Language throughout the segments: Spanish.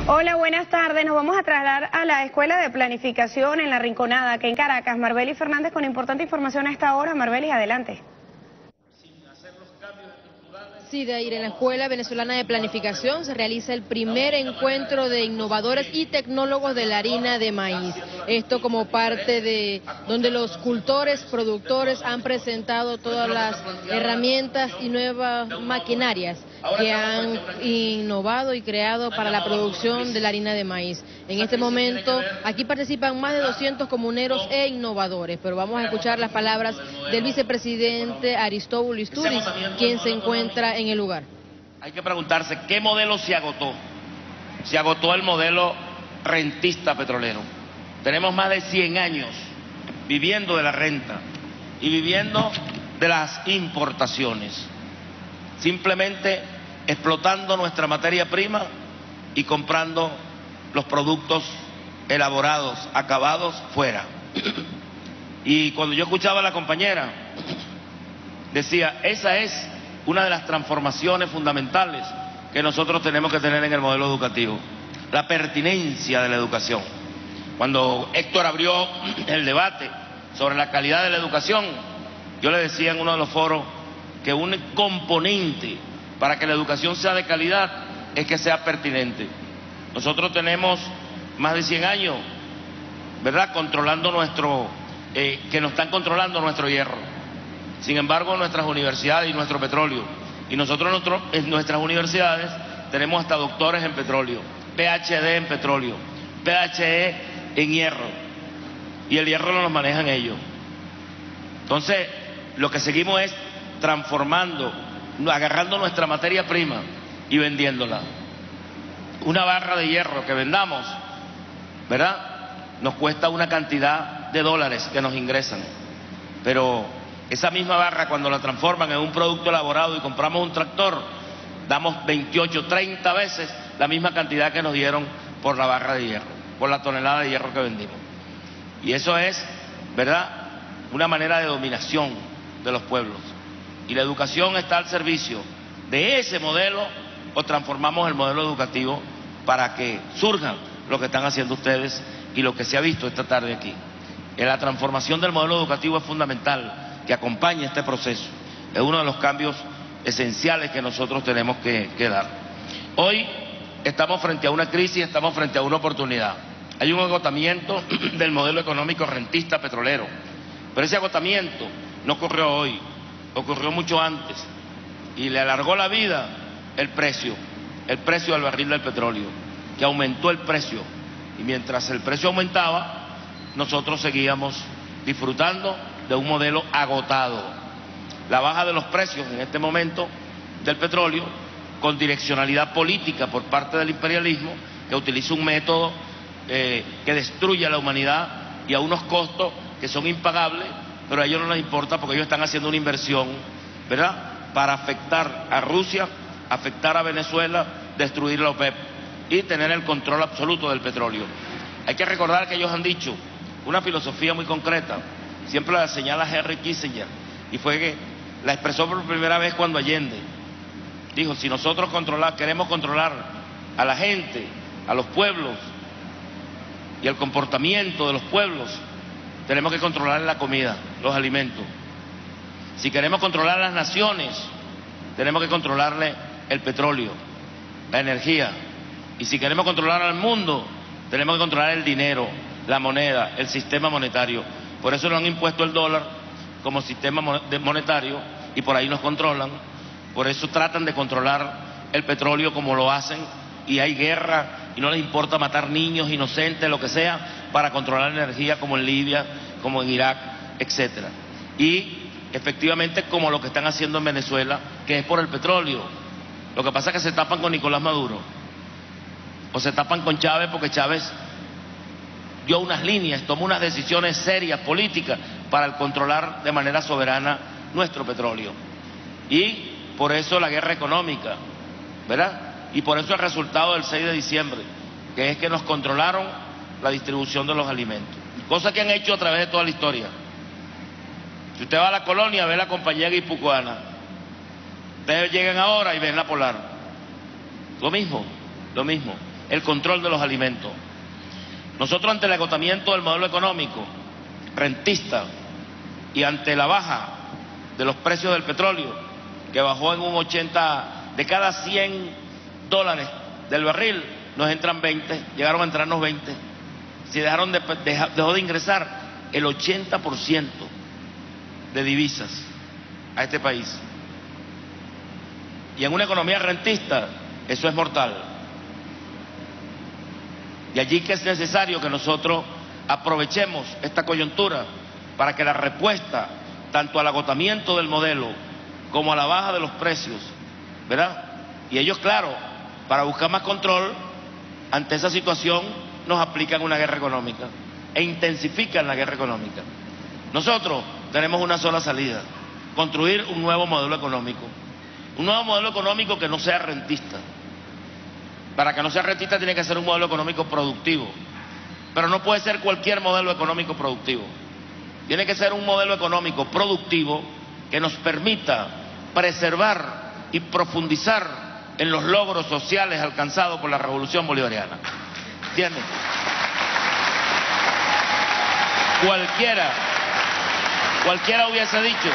Hola, buenas tardes. Nos vamos a trasladar a la Escuela de Planificación en La Rinconada, que en Caracas. Marbeli Fernández con importante información a esta hora. Marbeli, adelante. Sí, Dair, en la Escuela Venezolana de Planificación se realiza el primer encuentro de innovadores y tecnólogos de la harina de maíz. Esto como parte de donde los cultores, productores han presentado todas las herramientas y nuevas maquinarias que han innovado y creado para la producción de la harina de maíz. En este momento aquí participan más de 200 comuneros e innovadores, pero vamos a escuchar las palabras del vicepresidente Aristóbulo Isturiz, quien se encuentra en el lugar. Hay que preguntarse qué modelo se agotó. Se agotó el modelo rentista petrolero. Tenemos más de 100 años viviendo de la renta y viviendo de las importaciones, simplemente explotando nuestra materia prima y comprando los productos elaborados, acabados, fuera. Y cuando yo escuchaba a la compañera, decía, esa es una de las transformaciones fundamentales que nosotros tenemos que tener en el modelo educativo, la pertinencia de la educación. Cuando Héctor abrió el debate sobre la calidad de la educación, yo le decía en uno de los foros que un componente para que la educación sea de calidad es que sea pertinente. Nosotros tenemos más de 100 años, ¿verdad?, controlando que nos están controlando nuestro hierro. Sin embargo, nuestras universidades y nuestro petróleo, y nosotros en nuestras universidades tenemos hasta doctores en petróleo, PhD en petróleo, PhD en hierro, y el hierro no lo manejan ellos. Entonces, lo que seguimos es transformando, agarrando nuestra materia prima y vendiéndola. Una barra de hierro que vendamos, ¿verdad?, nos cuesta una cantidad de dólares que nos ingresan, pero esa misma barra, cuando la transforman en un producto elaborado y compramos un tractor, damos 28, 30 veces la misma cantidad que nos dieron por la barra de hierro, por la tonelada de hierro que vendimos. Y eso es, ¿verdad?, una manera de dominación de los pueblos. Y la educación está al servicio de ese modelo, o transformamos el modelo educativo para que surjan lo que están haciendo ustedes y lo que se ha visto esta tarde aquí. La transformación del modelo educativo es fundamental, que acompañe este proceso. Es uno de los cambios esenciales que nosotros tenemos que dar. Hoy estamos frente a una crisis, estamos frente a una oportunidad. Hay un agotamiento del modelo económico rentista petrolero, pero ese agotamiento no ocurrió hoy, ocurrió mucho antes, y le alargó la vida el precio del barril del petróleo, que aumentó el precio, y mientras el precio aumentaba, nosotros seguíamos disfrutando de un modelo agotado. La baja de los precios en este momento del petróleo, con direccionalidad política por parte del imperialismo, que utiliza un método que destruye a la humanidad y a unos costos que son impagables, pero a ellos no les importa porque ellos están haciendo una inversión, ¿verdad?, para afectar a Rusia, afectar a Venezuela, destruir la OPEP y tener el control absoluto del petróleo. Hay que recordar que ellos han dicho una filosofía muy concreta, siempre la señala Henry Kissinger, y fue que la expresó por primera vez cuando Allende dijo, si nosotros queremos controlar a la gente, a los pueblos y el comportamiento de los pueblos, tenemos que controlar la comida, los alimentos. Si queremos controlar a las naciones, tenemos que controlarle el petróleo, la energía. Y si queremos controlar al mundo, tenemos que controlar el dinero, la moneda, el sistema monetario. Por eso nos han impuesto el dólar como sistema monetario y por ahí nos controlan. Por eso tratan de controlar el petróleo como lo hacen, y hay guerra y no les importa matar niños inocentes, lo que sea, para controlar la energía, como en Libia, como en Irak, etcétera. Y efectivamente como lo que están haciendo en Venezuela, que es por el petróleo. Lo que pasa es que se tapan con Nicolás Maduro, o se tapan con Chávez, porque Chávez dio unas líneas, tomó unas decisiones serias, políticas, para el controlar de manera soberana nuestro petróleo. Y por eso la guerra económica, ¿verdad? Y por eso el resultado del 6 de diciembre, que es que nos controlaron la distribución de los alimentos. Cosa que han hecho a través de toda la historia. Si usted va a la colonia, ve la compañía guipuzcoana. Ustedes llegan ahora y ven la Polar. Lo mismo, lo mismo. el control de los alimentos. Nosotros, ante el agotamiento del modelo económico rentista y ante la baja de los precios del petróleo, que bajó en un 80, de cada 100 dólares del barril, nos entran 20, llegaron a entrarnos 20. Si dejó de ingresar el 80% de divisas a este país. Y en una economía rentista, eso es mortal. Y allí que es necesario que nosotros aprovechemos esta coyuntura para que la respuesta, tanto al agotamiento del modelo como a la baja de los precios, ¿verdad? Y ellos, claro, para buscar más control ante esa situación, nos aplican una guerra económica e intensifican la guerra económica. Nosotros tenemos una sola salida: construir un nuevo modelo económico. Un nuevo modelo económico que no sea rentista. Para que no sea rentista tiene que ser un modelo económico productivo. Pero no puede ser cualquier modelo económico productivo. Tiene que ser un modelo económico productivo que nos permita preservar y profundizar en los logros sociales alcanzados por la Revolución Bolivariana. ¿Entienden? Cualquiera hubiese dicho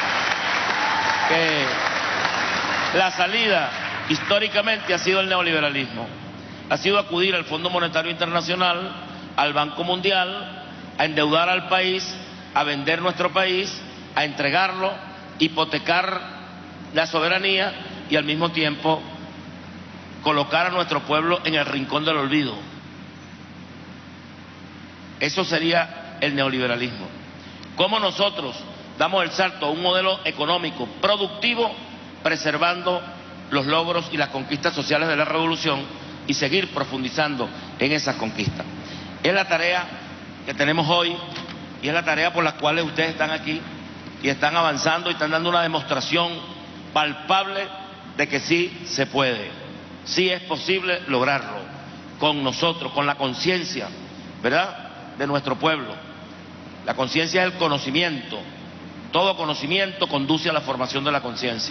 que la salida históricamente ha sido el neoliberalismo. Ha sido acudir al Fondo Monetario Internacional, al Banco Mundial, a endeudar al país, a vender nuestro país, a entregarlo, hipotecar la soberanía y al mismo tiempo colocar a nuestro pueblo en el rincón del olvido. Eso sería el neoliberalismo. ¿Cómo nosotros damos el salto a un modelo económico productivo, preservando los logros y las conquistas sociales de la revolución y seguir profundizando en esas conquistas? Es la tarea que tenemos hoy y es la tarea por la cual ustedes están aquí y están avanzando y están dando una demostración palpable de que sí se puede, sí es posible lograrlo con nosotros, con la conciencia, ¿verdad?, de nuestro pueblo. La conciencia es el conocimiento. Todo conocimiento conduce a la formación de la conciencia.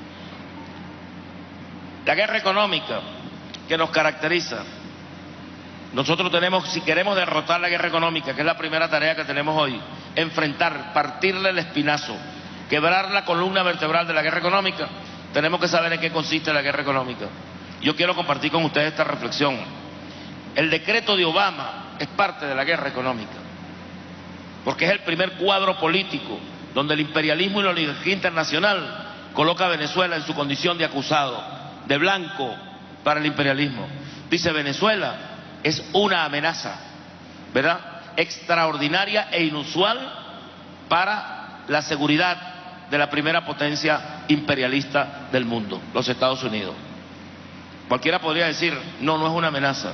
La guerra económica que nos caracteriza, nosotros tenemos, si queremos derrotar la guerra económica, que es la primera tarea que tenemos hoy, enfrentar, partirle el espinazo, quebrar la columna vertebral de la guerra económica, tenemos que saber en qué consiste la guerra económica. Yo quiero compartir con ustedes esta reflexión. El decreto de Obama es parte de la guerra económica, porque es el primer cuadro político donde el imperialismo y la oligarquía internacional coloca a Venezuela en su condición de acusado, de blanco para el imperialismo. Dice: Venezuela es una amenaza, ¿verdad?, extraordinaria e inusual para la seguridad de la primera potencia imperialista del mundo, los Estados Unidos. Cualquiera podría decir: no, no es una amenaza.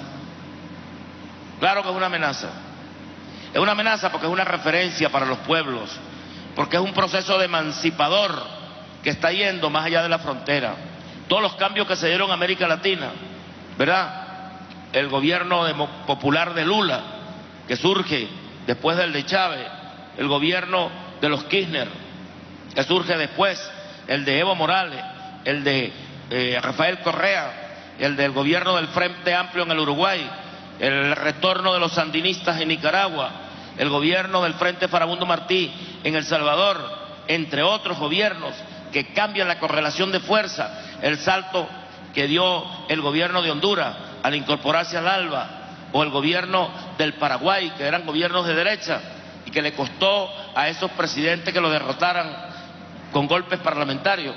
Claro que es una amenaza. Es una amenaza porque es una referencia para los pueblos, porque es un proceso de emancipador que está yendo más allá de la frontera. Todos los cambios que se dieron en América Latina, ¿verdad? El gobierno popular de Lula, que surge después del de Chávez, el gobierno de los Kirchner, que surge después, el de Evo Morales, el de Rafael Correa, el del gobierno del Frente Amplio en el Uruguay, el retorno de los sandinistas en Nicaragua, el gobierno del Frente Farabundo Martí en El Salvador, entre otros gobiernos que cambian la correlación de fuerza, el salto que dio el gobierno de Honduras al incorporarse al ALBA, o el gobierno del Paraguay, que eran gobiernos de derecha y que le costó a esos presidentes que lo derrotaran con golpes parlamentarios,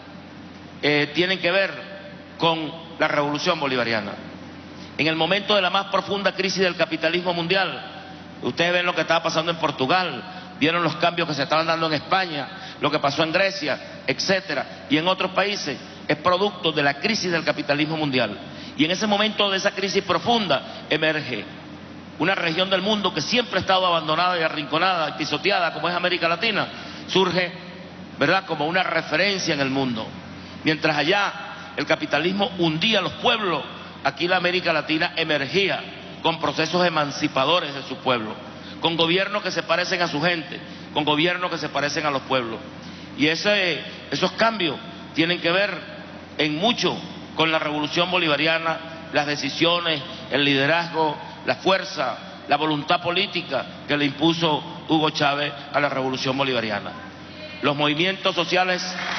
tienen que ver con la Revolución Bolivariana. En el momento de la más profunda crisis del capitalismo mundial, ustedes ven lo que estaba pasando en Portugal, vieron los cambios que se estaban dando en España, lo que pasó en Grecia, etcétera, y en otros países, es producto de la crisis del capitalismo mundial. Y en ese momento de esa crisis profunda emerge una región del mundo que siempre ha estado abandonada y arrinconada y pisoteada, como es América Latina, surge, ¿verdad?, como una referencia en el mundo. Mientras allá el capitalismo hundía a los pueblos, aquí la América Latina emergía con procesos emancipadores de su pueblo, con gobiernos que se parecen a su gente, con gobiernos que se parecen a los pueblos. Y esos cambios tienen que ver en mucho con la Revolución Bolivariana, las decisiones, el liderazgo, la fuerza, la voluntad política que le impuso Hugo Chávez a la revolución bolivariana. Los movimientos sociales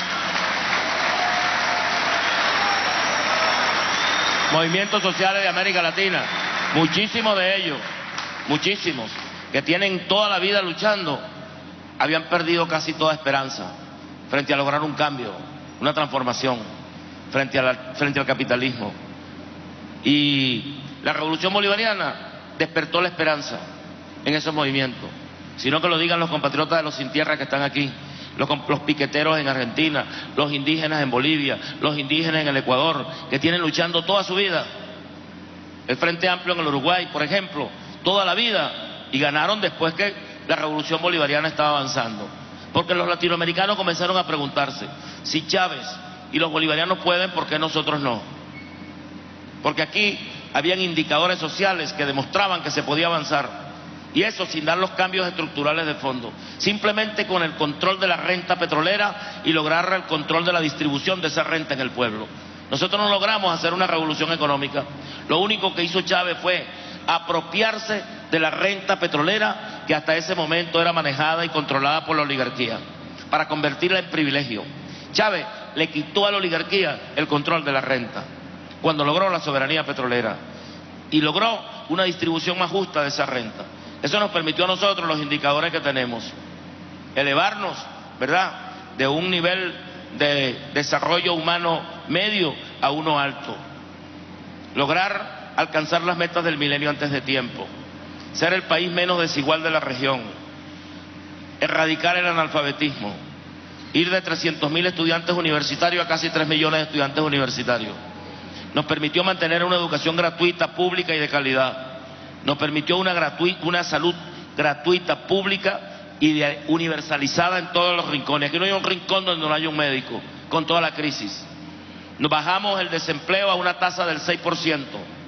de América Latina, muchísimos de ellos, muchísimos, que tienen toda la vida luchando, habían perdido casi toda esperanza frente a lograr un cambio, una transformación, frente al capitalismo. Y la revolución bolivariana despertó la esperanza en esos movimientos. Sino que lo digan los compatriotas de los sin tierra que están aquí, los piqueteros en Argentina, los indígenas en Bolivia, los indígenas en el Ecuador, que tienen luchando toda su vida. El Frente Amplio en el Uruguay, por ejemplo, toda la vida, y ganaron después que la revolución bolivariana estaba avanzando. Porque los latinoamericanos comenzaron a preguntarse, si Chávez y los bolivarianos pueden, ¿por qué nosotros no? Porque aquí habían indicadores sociales que demostraban que se podía avanzar. Y eso sin dar los cambios estructurales de fondo, simplemente con el control de la renta petrolera y lograr el control de la distribución de esa renta en el pueblo. Nosotros no logramos hacer una revolución económica. Lo único que hizo Chávez fue apropiarse de la renta petrolera que hasta ese momento era manejada y controlada por la oligarquía, para convertirla en privilegio. Chávez le quitó a la oligarquía el control de la renta cuando logró la soberanía petrolera y logró una distribución más justa de esa renta. Eso nos permitió a nosotros, los indicadores que tenemos, elevarnos, ¿verdad?, de un nivel de desarrollo humano medio a uno alto. Lograr alcanzar las metas del milenio antes de tiempo. Ser el país menos desigual de la región. Erradicar el analfabetismo. Ir de 300.000 estudiantes universitarios a casi 3 millones de estudiantes universitarios. Nos permitió mantener una educación gratuita, pública y de calidad. Nos permitió una salud gratuita, pública y universalizada en todos los rincones. Aquí no hay un rincón donde no haya un médico, con toda la crisis. Nos bajamos el desempleo a una tasa del 6%.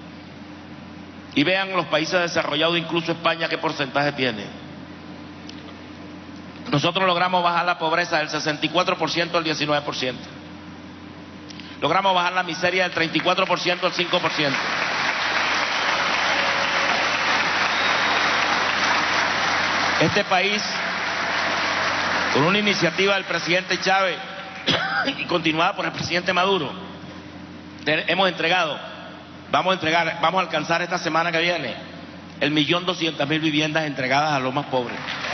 Y vean los países desarrollados, incluso España, qué porcentaje tiene. Nosotros logramos bajar la pobreza del 64% al 19%. Logramos bajar la miseria del 34% al 5%. Este país, con una iniciativa del presidente Chávez y continuada por el presidente Maduro, vamos a alcanzar esta semana que viene 1.200.000 viviendas entregadas a los más pobres.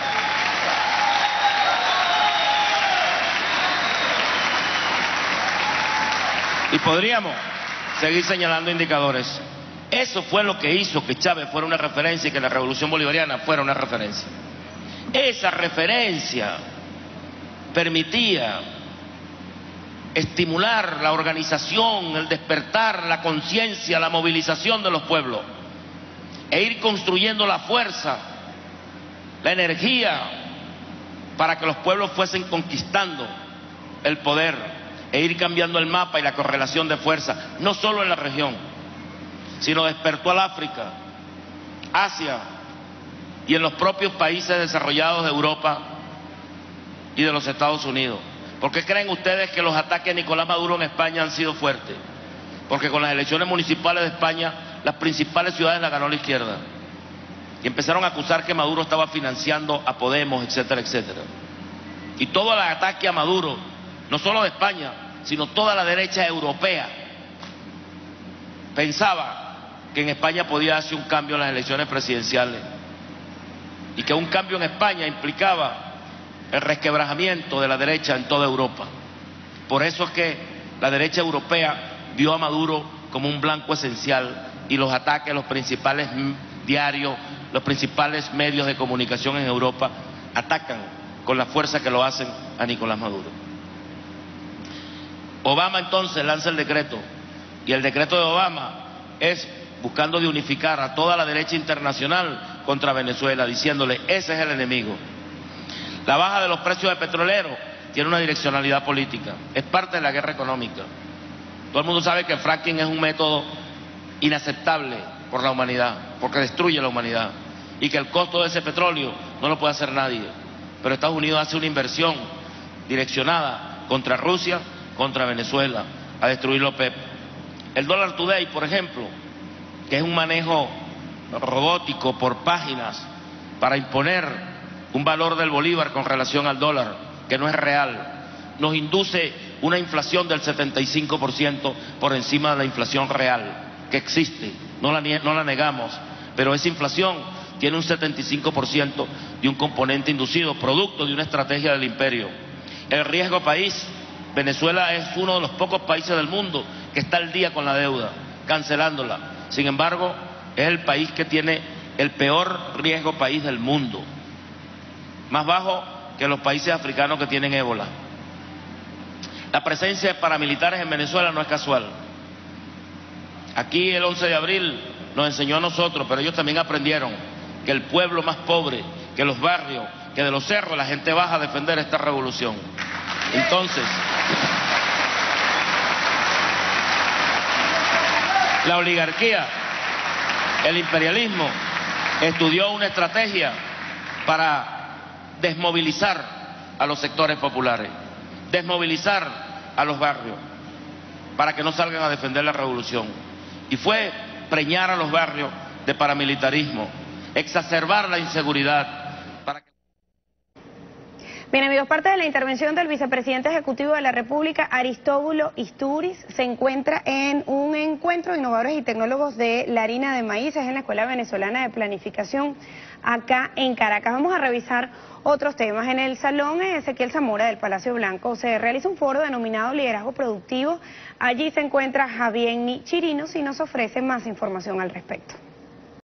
Y podríamos seguir señalando indicadores. Eso fue lo que hizo que Chávez fuera una referencia y que la revolución bolivariana fuera una referencia. Esa referencia permitía estimular la organización, el despertar, la conciencia, la movilización de los pueblos e ir construyendo la fuerza, la energía para que los pueblos fuesen conquistando el poder e ir cambiando el mapa y la correlación de fuerza, no solo en la región, sino despertó al África, Asia y en los propios países desarrollados de Europa y de los Estados Unidos. ¿Por qué creen ustedes que los ataques a Nicolás Maduro en España han sido fuertes? Porque con las elecciones municipales de España, las principales ciudades las ganó la izquierda. Y empezaron a acusar que Maduro estaba financiando a Podemos, etcétera, etcétera. Y todo el ataque a Maduro, no solo de España, sino toda la derecha europea, pensaba que en España podía hacer un cambio en las elecciones presidenciales y que un cambio en España implicaba el resquebrajamiento de la derecha en toda Europa. Por eso es que la derecha europea vio a Maduro como un blanco esencial y los ataques a los principales diarios, los principales medios de comunicación en Europa atacan con la fuerza que lo hacen a Nicolás Maduro. Obama entonces lanza el decreto y el decreto de Obama es buscando de unificar a toda la derecha internacional contra Venezuela, diciéndole, ese es el enemigo. La baja de los precios de petroleros tiene una direccionalidad política, es parte de la guerra económica. Todo el mundo sabe que el fracking es un método inaceptable por la humanidad, porque destruye la humanidad, y que el costo de ese petróleo no lo puede hacer nadie. Pero Estados Unidos hace una inversión direccionada contra Rusia, contra Venezuela, a destruir la OPEP. El dólar today, por ejemplo, que es un manejo robótico por páginas para imponer un valor del bolívar con relación al dólar, que no es real, nos induce una inflación del 75% por encima de la inflación real, que existe, no la negamos, pero esa inflación tiene un 75% de un componente inducido, producto de una estrategia del imperio. El riesgo país, Venezuela es uno de los pocos países del mundo que está al día con la deuda, cancelándola. Sin embargo, es el país que tiene el peor riesgo país del mundo, más bajo que los países africanos que tienen ébola. La presencia de paramilitares en Venezuela no es casual. Aquí el 11 de abril nos enseñó a nosotros, pero ellos también aprendieron que el pueblo más pobre, que los barrios, que de los cerros la gente baja a defender esta revolución. Entonces, la oligarquía, el imperialismo, estudió una estrategia para desmovilizar a los sectores populares, desmovilizar a los barrios, para que no salgan a defender la revolución. Y fue preñar a los barrios de paramilitarismo, exacerbar la inseguridad. Bien, amigos, parte de la intervención del vicepresidente ejecutivo de la República, Aristóbulo Istúriz, se encuentra en un encuentro de innovadores y tecnólogos de la harina de maíz, es en la Escuela Venezolana de Planificación, acá en Caracas. Vamos a revisar otros temas. En el Salón Ezequiel Zamora del Palacio Blanco se realiza un foro denominado Liderazgo Productivo. Allí se encuentra Javier Chirinos y nos ofrece más información al respecto.